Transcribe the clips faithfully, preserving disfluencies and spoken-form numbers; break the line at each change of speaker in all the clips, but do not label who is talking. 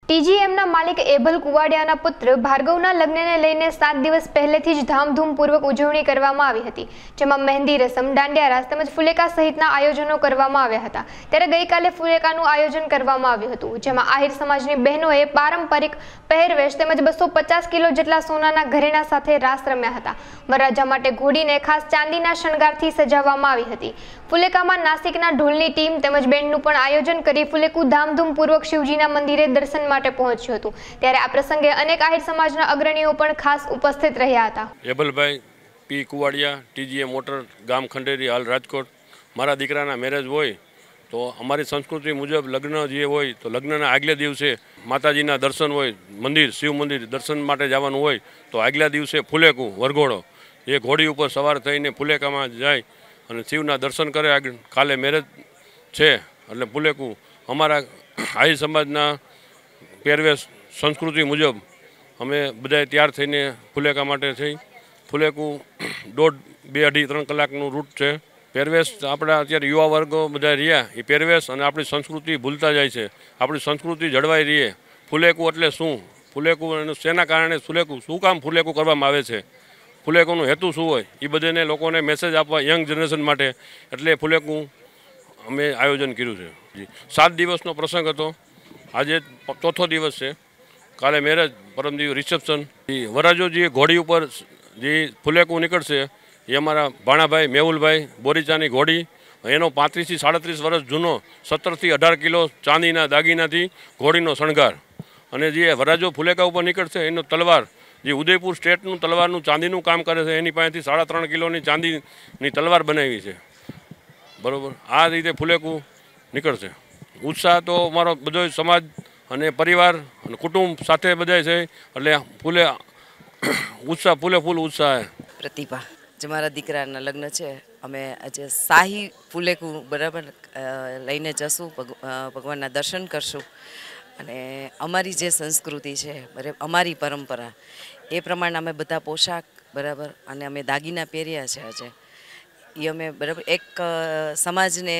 ટીજીએમના માલિક એબલ કુવાડિયાના પુત્ર ભાર્ગવના લગ્નને લઈને સાત દિવસ પહેલેથી જ ધામધૂમપૂર્વક ઉજવણી કરવામાં આવી હતી, જેમાં મહેંદી રસમ, દાંડિયા રાસ તેમજ ફુલેકા સહિતના આયોજનો કરવામાં આવ્યા હતા। ત્યારે ગઈકાલે ફુલેકાનું આયોજન કરવામાં આવ્યું હતું, જેમાં આહિર સમાજની બહેનોએ પારંપરિક પહેરવેશ તેમજ બસો પચાસ કિલો જેટલા સોનાના ઘરેણા સાથે રાસ રમ્યા હતા। વરરાજા માટે ઘોડીને ખાસ ચાંદીના શણગારથી સજાવવામાં આવી હતી। ફુલેકામાં નાસિકના ઢોલની ટીમ તેમજ બેન્ડનું પણ આયોજન કરી ફુલેકું ધામધૂમપૂર્વક શિવજીના મંદિરે દર્શન માટે પહોંચ્યું હતું। ત્યારે આ પ્રસંગે અનેક આહિર સમાજના અગ્રણીઓ પણ ખાસ ઉપસ્થિત રહ્યા હતા।
એબલભાઈ પી કુવાડિયા, ટીજીએમ મોટર, ગામ ખંડેરી, હાલ રાજકોટ। મારા દીકરાના મેરેજ હોય તો અમારી સંસ્કૃતિ મુજબ લગ્ન જે હોય તો લગ્નના આગલે દિવસે માતાજીના દર્શન હોય, મંદિર શિવ મંદિર દર્શન માટે જવાનું હોય તો આગલા દિવસે ફુલેકું વરઘોડો એ ઘોડી ઉપર સવાર થઈને ફુલેકામાં જાય અને શિવના દર્શન કરે। આગળ કાલે મેરેજ છે એટલે ફુલેકું અમારા આહિર સમાજના પહેરવેશ સંસ્કૃતિ મુજબ અમે બધાએ તૈયાર થઈને ફુલેકા માટે થઈ। ફુલેકું દોઢ બે અઢી ત્રણ કલાકનું રૂટ છે। પહેરવેશ આપણા અત્યારે યુવા વર્ગો બધા રહ્યા એ પહેરવેશ અને આપણી સંસ્કૃતિ ભૂલતા જાય છે, આપણી સંસ્કૃતિ જળવાઈ રહીએ। ફુલેકું એટલે શું, ફુલેકું અને શેના કારણે ફુલેકું શું કામ ફુલેકું કરવામાં આવે છે, ફુલેકુંનો હેતુ શું હોય એ બધાને લોકોને મેસેજ આપવા યંગ જનરેશન માટે એટલે ફુલેકું અમે આયોજન કર્યું છે। જી સાત દિવસનો પ્રસંગ હતો, આજે ચોથો દિવસ છે। કાલે મેરેજ, પરમ દિવસ રિસેપ્શન। વરાજો જે ઘોડી ઉપર જે ફુલેકું નીકળશે એ અમારા ભાણાભાઈ મેહુલભાઈ બોરીચાની ઘોડી, એનો પાંત્રીસથી સાડત્રીસ વર્ષ જૂનો સત્તરથી અઢાર કિલો ચાંદીના દાગીનાથી ઘોડીનો શણગાર, અને જે વરાજો ફુલેકા ઉપર નીકળશે એનો તલવાર જે ઉદયપુર સ્ટેટનું તલવારનું ચાંદીનું કામ કરે છે એની પાસેથી સાડા ત્રણ કિલોની ચાંદીની તલવાર બનાવી છે, બરાબર। આ રીતે ફુલેકું નીકળશે। ઉત્સાહ તો અમારો બધો સમાજ અને પરિવાર અને કુટુંબ સાથે બધા છે એટલે ફૂલે ઉત્સાહ ફૂલે ફૂલ ઉત્સાહ।
પ્રતિભા જે મારા દીકરાના લગ્ન છે, અમે આજે શાહી ફુલેકું બરાબર લઈને જશું, ભગવાનના દર્શન કરશું અને અમારી જે સંસ્કૃતિ છે બરાબર, અમારી પરંપરા એ પ્રમાણે અમે બધા પોશાક બરાબર અને અમે દાગીના પહેર્યા છે આજે, એ અમે બરાબર એક સમાજને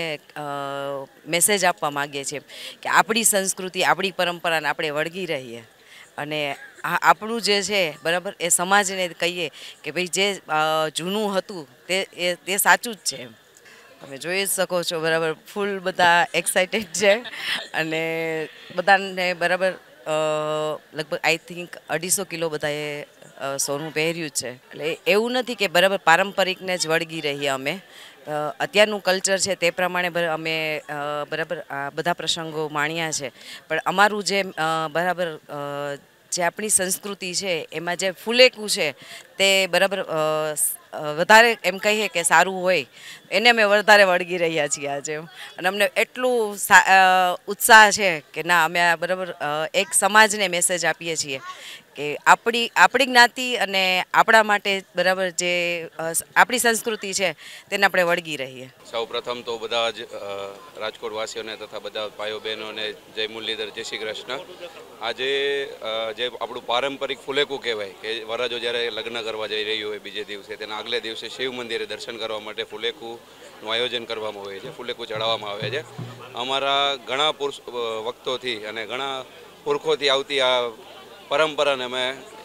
મેસેજ આપવા માગીએ છીએ કે આપણી સંસ્કૃતિ આપણી પરંપરાને આપણે વળગી રહીએ અને આપણું જે છે બરાબર એ સમાજને કહીએ કે ભાઈ જે જૂનું હતું તે એ તે સાચું જ છે। તમે જોઈ જ શકો છો બરાબર, ફૂલ બધા એક્સાઇટેડ છે અને બધાને બરાબર લગભગ આઈ થિંક અઢીસો કિલો બધાએ સોનું પહેર્યું છે। એટલે એવું નથી કે બરાબર પારંપરિકને જ વળગી રહીએ, અમે અત્યારનું કલ્ચર છે તે પ્રમાણે અમે બરાબર આ બધા પ્રસંગો માણ્યા છે, પણ અમારું જે બરાબર જે આપણી સંસ્કૃતિ છે એમાં જે ફુલેકું છે તે બરાબર વધારે એમ કહીએ કે સારું હોય એને અમે વધારે વળગી રહ્યા છીએ આજે, અને અમને એટલું ઉત્સાહ છે કે ના અમે આ બરાબર એક સમાજને મેસેજ આપીએ છીએ કે આપણી આપણી જ્ઞાતિ અને આપણા માટે બરાબર જે આપણી સંસ્કૃતિ છે તેને આપણે વળગી રહીએ।
સૌ પ્રથમ તો બધા જ રાજકોટ વાસીઓને તથા બધા ભાઈઓ બહેનોને જય મુરલીધર, જય શ્રી કૃષ્ણ। આજે જે આપણું પારંપરિક ફુલેકું કહેવાય કે વરરાજો જ્યારે લગ્ન કરવા જઈ રહ્યું હોય બીજે દિવસે તેના આગલે દિવસે શિવ મંદિરે દર્શન કરવા માટે ફુલેકુંનું આયોજન કરવામાં આવે છે, ફુલેકું ચડાવવામાં આવે છે। અમારા ઘણા પુરુષ વખતોથી અને ઘણા પુરખોથી આવતી આ પરંપરાને અમે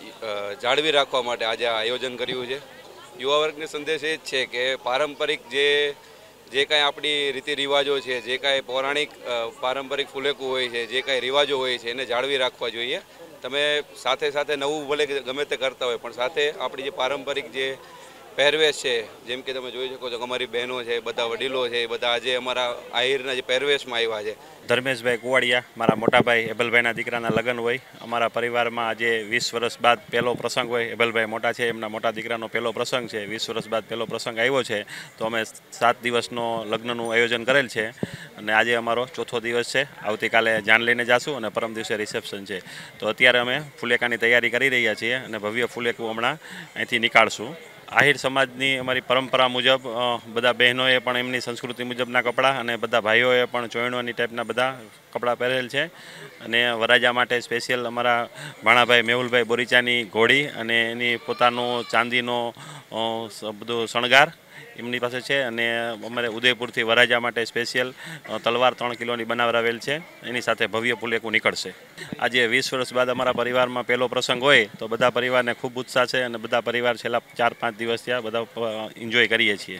જાળવી રાખવા માટે આજે આ આયોજન કર્યું છે। યુવા વર્ગને સંદેશ એ જ છે કે પારંપરિક જે જે કાંઈ આપણી રીતિ રિવાજો છે, જે કાંઈ પૌરાણિક પારંપરિક ફુલેકું હોય છે, જે કાંઈ રિવાજો હોય છે એને જાળવી રાખવા જોઈએ। તમે સાથે સાથે નવું ભલે ગમે તે કરતા હોય પણ સાથે આપણી જે પારંપરિક જે પહેરવેશ છે, જેમ કે તમે જોઈ શકો છો કે અમારી બહેનો છે, બધા વડીલો છે, બધા આજે અમારા આહિરના જે પહેરવેશમાં આવ્યા છે।
ધર્મેશભાઈ કુવાડિયા, મારા મોટાભાઈ એબલભાઈના દીકરાના લગ્ન હોય, અમારા પરિવારમાં આજે વીસ વર્ષ બાદ પહેલો પ્રસંગ હોય। એબલભાઈ મોટા છે, એમના મોટા દીકરાનો પહેલો પ્રસંગ છે, વીસ વર્ષ બાદ પહેલો પ્રસંગ આવ્યો છે, તો અમે સાત દિવસનો લગ્નનું આયોજન કરેલ છે અને આજે અમારો ચોથો દિવસ છે। આવતીકાલે જાન લઈને જાશું અને પરમ દિવસે રિસેપ્શન છે, તો અત્યારે અમે ફુલેકાની તૈયારી કરી રહ્યા છીએ અને ભવ્ય ફુલેકું હમણાં અહીંથી નીકાળશું। આહિર સમાજની અમારી પરંપરા મુજબ બધા બહેનોએ પણ એમની સંસ્કૃતિ મુજબના કપડાં અને બધા ભાઈઓએ પણ ચોયણોની ટાઈપના બધા કપડાં પહેરેલ છે, અને વરરાજા માટે સ્પેશિયલ અમારા ભાણાભાઈ મેહુલભાઈ બોરીચાની ઘોડી અને એની પોતાનો ચાંદીનો બધો શણગાર એમની પાસે છે અને અમારે ઉદયપુરથી વરાજા માટે સ્પેશિયલ તલવાર ત્રણ કિલોની બનાવરાવેલ છે, એની સાથે ભવ્ય ફુલેકું નીકળશે. આજે વીસ વર્ષ બાદ અમારા પરિવારમાં પહેલો પ્રસંગ હોય તો બધા પરિવારને ખૂબ ઉત્સાહ છે અને બધા પરિવાર છેલ્લા ચાર પાંચ દિવસ ત્યાં બધા એન્જોય કરીએ છીએ.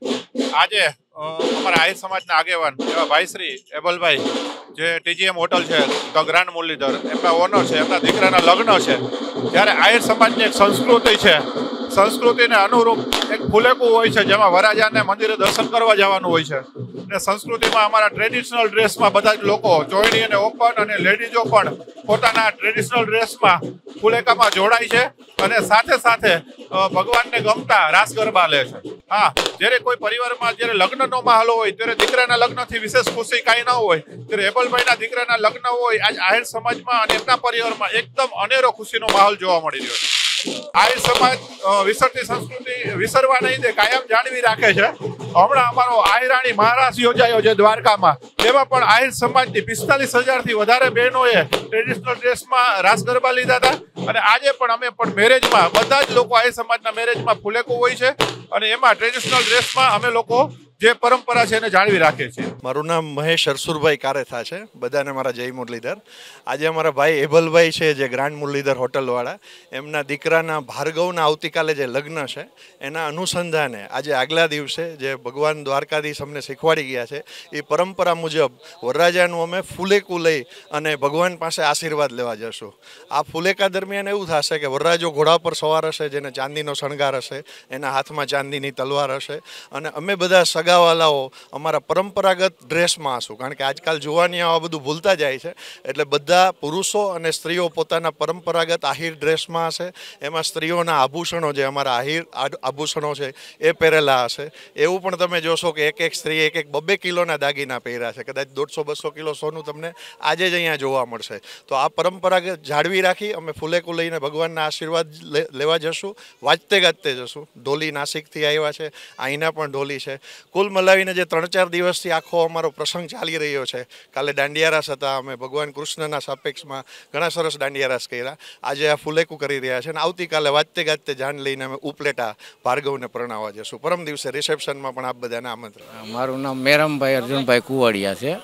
આજે અમારા આહિર સમાજના આગેવાન એવા ભાઈ શ્રી એબલભાઈ જે ટીજીએમ હોટલ છે ધ ગ્રાન્ડ મુરલીધર એમના ઓનર છે, એમના દીકરાના લગ્ન છે, ત્યારે આહિર સમાજની એક સંસ્કૃતિ છે, સંસ્કૃતિને અનુરૂપ એક ફુલેકું હોય છે જેમાં વરાજાને મંદિરે દર્શન કરવા જવાનું હોય છે. અને સંસ્કૃતિમાં અમારા ટ્રેડિશનલ ડ્રેસમાં બધા જ લોકો ચોયડી અને ઓપન અને લેડીઝો પણ પોતાના ટ્રેડિશનલ ડ્રેસમાં ફુલેકામાં જોડાય છે અને સાથે સાથે ભગવાનને ગમતા રાસ ગરબા લે છે. હા, જ્યારે કોઈ પરિવારમાં જ્યારે લગ્નનો માહોલ હોય ત્યારે દીકરાના લગ્નથી વિશેષ ખુશી કાંઈ ન હોય, ત્યારે એબલભાઈના દીકરાના લગ્ન હોય આજ આહિર સમાજમાં અને એમના પરિવારમાં એકદમ અનેરો ખુશીનો માહોલ જોવા મળી રહ્યો છે. આહિર સમાજ વિસરતી સંસ્કૃતિ વિસરવા નહીં દે, કાયમ જાળવી રાખે છે. હમણાં અમારો આહિરાણી મહારાસ યોજાયો છે દ્વારકામાં, તેમાં પણ આહિર સમાજની પિસ્તાલીસ હજારથી વધારે બહેનોએ ટ્રેડિશનલ ડ્રેસમાં રાસ ગરબા લીધા હતા. અને આજે પણ અમે પણ મેરેજમાં બધા જ લોકો આહિર સમાજના મેરેજમાં ફુલેકું હોય છે અને એમાં ટ્રેડિશનલ ડ્રેસમાં અમે લોકો જે પરંપરા છે એને જાળવી રાખીએ છીએ.
મારું નામ મહેશ હરસુરભાઈ કારેથા છે, બધાને મારા જય મુરલીધર. આજે અમારા ભાઈ એબલભાઈ છે જે ગ્રાન્ડ મુરલીધર હોટલવાળા, એમના દીકરાના ભાર્ગવના આવતીકાલે જે લગ્ન છે એના અનુસંધાને આજે આગલા દિવસે જે ભગવાન દ્વારકાધીશ અમને શીખવાડી ગયા છે એ પરંપરા મુજબ વરરાજાનું અમે ફુલેકું લઈ અને ભગવાન પાસે આશીર્વાદ લેવા જશું. આ ફુલેકા દરમિયાન એવું થશે કે વરરાજો ઘોડા પર સવાર હશે, જેને ચાંદીનો શણગાર હશે, એના હાથમાં ચાંદીની તલવાર હશે અને અમે બધા સગાવાલાઓ અમારા પરંપરાગત ડ્રેસમાં હશું. કારણ કે આજકાલ જુવાનીઓ આ બધું ભૂલતા જાય છે, એટલે બધા પુરુષો અને સ્ત્રીઓ પોતાના પરંપરાગત આહિર ડ્રેસમાં હશે. એમાં સ્ત્રીઓના આભૂષણો જે અમારા આહિર આભૂષણો છે એ પહેરેલા હશે. એવું પણ તમે જોશો કે એક એક સ્ત્રી એક એક બબ્બે કિલોના દાગીના પહેર્યા છે, કદાચ દોઢસો બસો કિલો સોનું તમને આજે જ અહીંયા જોવા મળશે. તો આ પરંપરાગત જાળવી રાખી અમે ફુલેકું લઈને ભગવાનના આશીર્વાદ લેવા જશું, વાજતે ગાજતે જશું. ઢોલી નાસિકથી આવ્યા છે, અહીંના પણ ઢોલી છે. કુલ મલાવીને જે ત્રણ ચાર દિવસથી આખો અમારો પ્રસંગ ચાલી રહ્યો છે. કાલે દાંડિયારાસ હતા, અમે ભગવાન કૃષ્ણના સાપેક્ષમાં ઘણા સરસ દાંડિયારાસ કર્યા. આજે આ ફુલેકું કરી રહ્યા છે અને આવતીકાલે વાજતે ગાજતે જાન લઈને અમે ઉપલેટા ભાર્ગવને પરણાવવા જશું. પરમ દિવસે રિસેપ્શનમાં પણ આપ બધાને આમંત્રણ.
મારું નામ મેરમભાઈ અર્જુનભાઈ કુવાડિયા છે.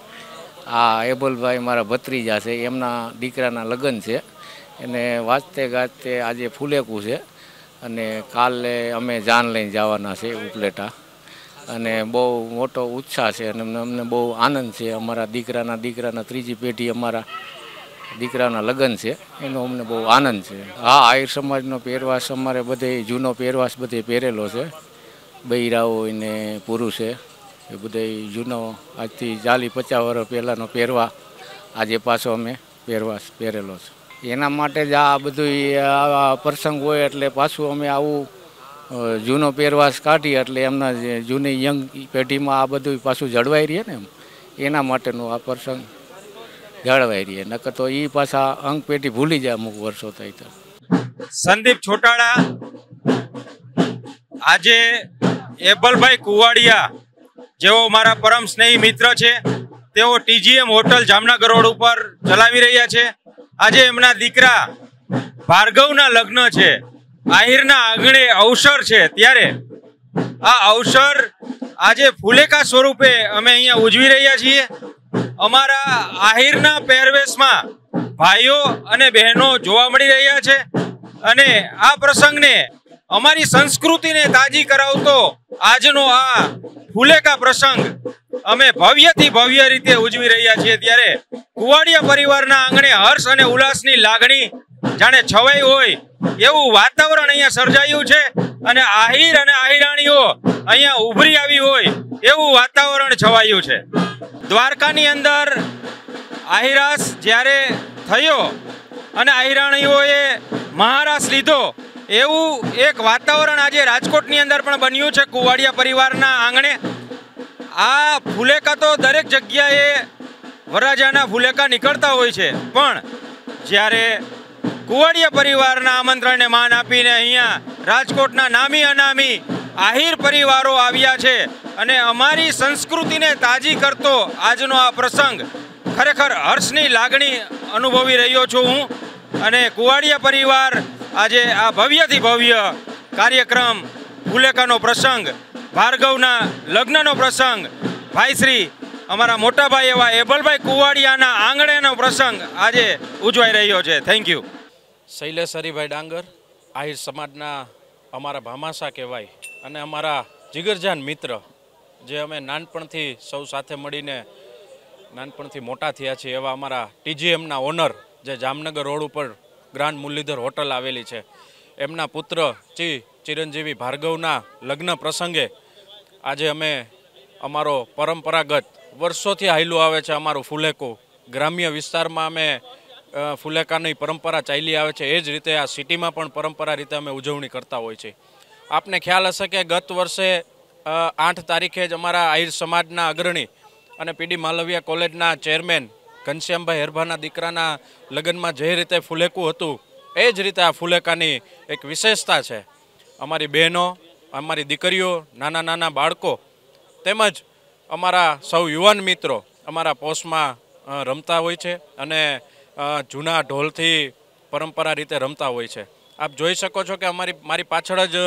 આ એબલભાઈ મારા ભત્રીજા છે, એમના દીકરાના લગ્ન છે એને વાજતે ગાજતે આજે ફુલેકું છે અને કાલે અમે જાન લઈને જવાના છે ઉપલેટા. અને બહુ મોટો ઉત્સાહ છે અને અમને બહુ આનંદ છે. અમારા દીકરાના દીકરાના ત્રીજી પેઢી અમારા દીકરાના લગ્ન છે એનો અમને બહુ આનંદ છે. હા, આહિર સમાજનો પહેરવાશ અમારે બધે જૂનો પહેરવાશ બધે પહેરેલો છે. બૈરાઓ ને પુરુષે એ બધે જૂનો આજથી ચાલીસ પચાસ વર્ષ પહેલાંનો પહેરવા આજે પાછો અમે પહેરવાશ પહેરેલો છે. એના માટે જ આ બધું આવા પ્રસંગ હોય એટલે પાછું અમે આવું જૂનો પહેરવાશ કાઢી એટલે એમના જૂની યંગ પેઢીમાં આ બધું પાછું જળવાઈ રહે ને, એમ એના માટેનો આ પ્રસંગ જળવાઈ રહે. નકર તો એ પાછા અંગ પેઢી ભૂલી જાય અમુક વર્ષો થાય તો.
સંદીપ છોટાળા. આજે એબલભાઈ કુવાડિયા જેઓ મારા પરમ સ્નેહી મિત્ર છે, તેઓ ટીજીએમ હોટલ જામનગર રોડ ઉપર ચલાવી રહ્યા છે. આજે એમના દીકરા ભાર્ગવના લગ્ન છે, આહિરના આંગણે અવસર છે, ત્યારે આ અવસર આજે ફુલેકા સ્વરૂપે અમે અહીંયા ઉજવી રહ્યા છીએ. અમારા આહિરના પહેરવેશમાં ભાઈઓ અને બહેનો જોવા મળી રહ્યા છે અને આ પ્રસંગને અમારી સંસ્કૃતિને તાજી કરાવતો આજનો આ ફુલેકા પ્રસંગ અમે ભવ્યથી ભવ્ય રીતે ઉજવી રહ્યા છીએ. ત્યારે કુવાડિયા પરિવારના આંગણે હર્ષ અને ઉલ્લાસની લાગણી જાણે છવાઈ હોય એવું વાતાવરણ અહીંયા સર્જાયું છે અને આહિર અને આહિરાણીઓ અહીંયા ઉભરી આવી હોય એવું વાતાવરણ છવાયું છે. દ્વારકાની અંદર આહિરાસ જ્યારે થયો અને આહિરાણીઓએ મહારાસ લીધો એવું એક વાતાવરણ આજે રાજકોટની અંદર પણ બન્યું છે કુવાડિયા પરિવારના આંગણે. આ ફુલેકા તો દરેક જગ્યાએ વરરાજાના ફુલેકા નીકળતા હોય છે, પણ જ્યારે કુવાડિયા પરિવારના આમંત્રણને માન આપીને અહીંયા રાજકોટના નામી અનામી આહિર પરિવારો આવ્યા છે અને અમારી સંસ્કૃતિને તાજી કરતો આજનો આ પ્રસંગ ખરેખર હર્ષની લાગણી અનુભવી રહ્યો છું હું. અને કુવાડિયા પરિવાર આજે આ ભવ્યથી ભવ્ય કાર્યક્રમ ફુલેકાનો પ્રસંગ ભાર્ગવના લગ્નનો પ્રસંગ ભાઈશ્રી અમારા મોટાભાઈ એવા એબલભાઈ કુવાડિયાના આંગણેનો પ્રસંગ આજે ઉજવાઈ રહ્યો છે. Thank you.
શૈલેષ હરિભાઈ ડાંગર, આહિર સમાજના અમારા ભામાસા કહેવાય અને અમારા જીગરજાન મિત્ર, જે અમે નાનપણથી સૌ સાથે મળીને નાનપણથી મોટા થયા છીએ એવા અમારા ટીજીએમના ઓનર, જે જામનગર રોડ ઉપર ગ્રાન્ડ મુરલીધર હોટલ આવેલી છે, એમના પુત્ર ચી ચિરંજીવી ભાર્ગવના લગ્ન પ્રસંગે આજે અમે અમારો પરંપરાગત વર્ષોથી હાલ્યું આવે છે અમારું ફુલેકું, ગ્રામ્ય વિસ્તારમાં અમે ફુલેકાની પરંપરા ચાલી આવે છે, એ જ રીતે આ સિટીમાં પણ પરંપરા રીતે અમે ઉજવણી કરતા હોય છે. આપને ખ્યાલ હશે કે ગત વર્ષે આઠ તારીખે જ અમારા આહિર સમાજના અગ્રણી અને પીડી માલવિયા કોલેજના ચેરમેન ઘનશ્યામભાઈ હેરભાના દીકરાના લગ્નમાં જે રીતે ફુલેકું હતું, એ જ રીતે આ ફુલેકાની એક વિશેષતા છે. અમારી બહેનો, અમારી દીકરીઓ, નાના નાના બાળકો તેમજ અમારા સૌ યુવાન મિત્રો અમારા પોષમાં રમતા હોય છે અને જૂના ઢોલથી પરંપરા રીતે રમતા હોય છે. આપ જોઈ શકો છો કે અમારી મારી પાછળ જ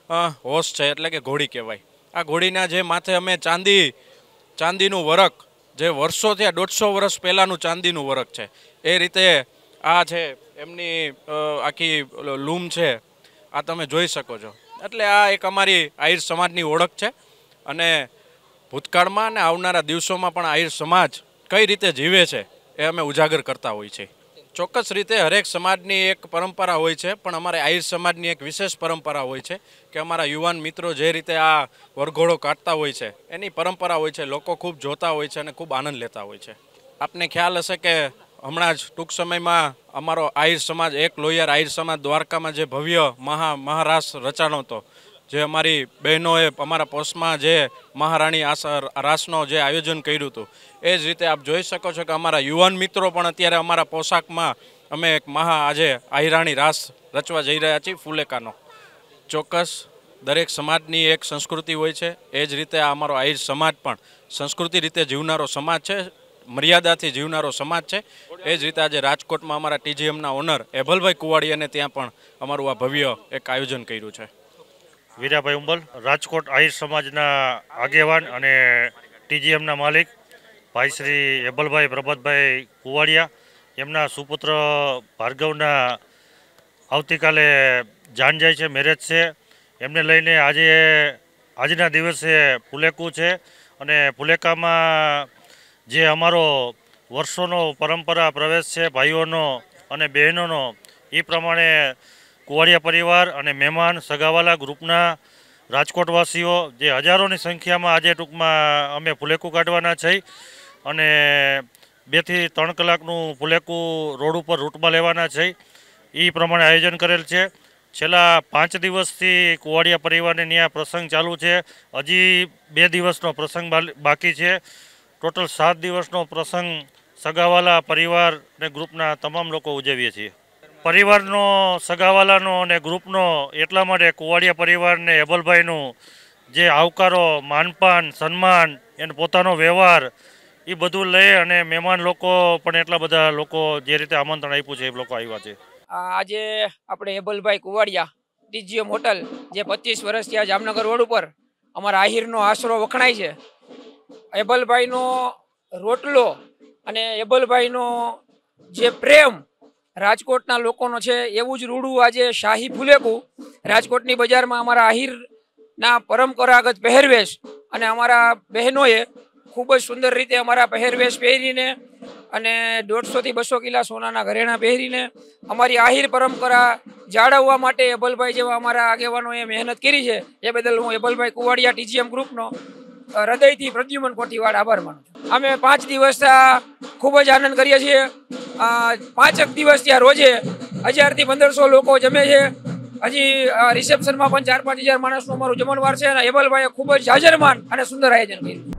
હોશ છે, એટલે કે ઘોડી કહેવાય. આ ઘોડીના જે માથે અમે ચાંદી ચાંદીનું વરખ, જે વર્ષોથી આ દોઢસો વર્ષ પહેલાંનું ચાંદીનું વરખ છે, એ રીતે આ છે એમની આખી લૂમ છે, આ તમે જોઈ શકો છો. એટલે આ એક અમારી આહિર સમાજની ઓળખ છે અને ભૂતકાળમાં અને આવનારા દિવસોમાં પણ આહિર સમાજ કઈ રીતે જીવે છે એ અમે ઉજાગર કરતા હોય છે. ચોક્કસ રીતે હરેક સમાજની એક પરંપરા હોય છે, પણ અમારે આહિર સમાજની એક વિશેષ પરંપરા હોય છે કે અમારા યુવાન મિત્રો જે રીતે આ વરઘોડો કાઢતા હોય છે એની પરંપરા હોય છે. લોકો ખૂબ જોતા હોય છે અને ખૂબ આનંદ લેતા હોય છે. આપને ખ્યાલ હશે કે હમણાં જ ટૂંક સમયમાં અમારો આહિર સમાજ, એક લોહિયાર આહિર સમાજ દ્વારકામાં જે ભવ્ય મહા મહારાસ રચાણો હતો, જે અમારી બહેનોએ અમારા પોષમાં જે મહારાણી આસ રાસનો જે આયોજન કર્યું હતું, એ જ રીતે આપ જોઈ શકો છો કે અમારા યુવાન મિત્રો પણ અત્યારે અમારા પોશાકમાં અમે એક મહા આજે આહિરાણી રાસ રચવા જઈ રહ્યા છીએ ફુલેકાનો. ચોક્કસ દરેક સમાજની એક સંસ્કૃતિ હોય છે, એ જ રીતે આ અમારો આહિર સમાજ પણ સંસ્કૃતિ રીતે જીવનારો સમાજ છે, મર્યાદાથી જીવનારો સમાજ છે. એ જ રીતે આજે રાજકોટમાં અમારા ટીજીએમના ઓનર એભલભાઈ કુવાડિયાને ત્યાં પણ અમારું આ ભવ્ય એક આયોજન કર્યું છે.
વીરાભાઈ ઉંબલ, રાજકોટ આહિર સમાજના આગેવાન અને ટીજીએમના માલિક ભાઈ શ્રી એબલભાઈ પ્રભાતભાઈ કુવાડિયા, એમના સુપુત્ર ભાર્ગવના આવતીકાલે જાન જાય છે, મેરેજ છે, એમને લઈને આજે આજના દિવસે ફુલેકું છે. અને ફુલેકામાં જે અમારો વર્ષોનો પરંપરા પ્રવેશ છે ભાઈઓનો અને બહેનોનો, એ પ્રમાણે કુવાડિયા પરિવાર અને મહેમાન સગાવાલા ગ્રુપના રાજકોટવાસીઓ જે હજારોની સંખ્યામાં આજે ટૂંકમાં અમે ફુલેકું કાઢવાના છે અને બેથી ત્રણ કલાકનું ફુલેકું રોડ ઉપર રૂટમાં લેવાના છે, એ પ્રમાણે આયોજન કરેલ છે. છેલ્લા પાંચ દિવસથી કુવાડિયા પરિવારને ત્યાં પ્રસંગ ચાલુ છે. હજી બે દિવસનો પ્રસંગ બાકી છે. ટોટલ સાત દિવસનો પ્રસંગ સગાવાલા પરિવાર અને ગ્રુપના તમામ લોકો ઉજવીએ છીએ. પરિવારનો, સગાવાલાનો અને ગ્રુપનો એટલા માટે કુવાડિયા પરિવારને એબલભાઈનું જે આવકારો, માનપાન, સન્માન, એનો પોતાનો વ્યવહાર, એ બધું લઈ અને મહેમાન લોકો પણ એટલા બધા લોકો જે રીતે આમંત્રણ આપ્યું છે એ લોકો આવ્યા છે.
આજે આપણે એબલભાઈ કુવાડિયા ટીજીએમ હોટલ, જે પચીસ વર્ષથી આ જામનગર રોડ ઉપર અમારા આહિરનો આશરો વખણાય છે, એબલભાઈનો રોટલો અને એબલભાઈનો જે પ્રેમ રાજકોટના લોકોનો છે, એવું જ રૂડું આજે શાહી ફુલેકું રાજકોટની બજારમાં અમારા આહિરના પરંપરાગત પહેરવેશ અને અમારા બહેનોએ ખૂબ જ સુંદર રીતે અમારા પહેરવેશ પહેરીને અને દોઢસોથી બસો કિલા સોનાના ઘરેણાં પહેરીને અમારી આહિર પરંપરા જાળવવા માટે એબલભાઈ જેવા અમારા આગેવાનોએ મહેનત કરી છે. એ બદલ હું એબલભાઈ કુવાડિયા ટીજીએમ ગ્રુપનો હૃદયથી પ્રદ્યુમન કોઠીવાડ આભાર માનું છું. અમે પાંચ દિવસ ખૂબ જ આનંદ કરીએ છીએ. પાંચક દિવસ ત્યાં રોજે હજારથી પંદરસો લોકો જમે છે. હજી રિસેપ્શનમાં પણ ચાર પાંચ હજાર માણસનું અમારું જમણવાર છે અને એબલભાઈએ ખૂબ જ જાજરમાન અને સુંદર આયોજન કર્યું.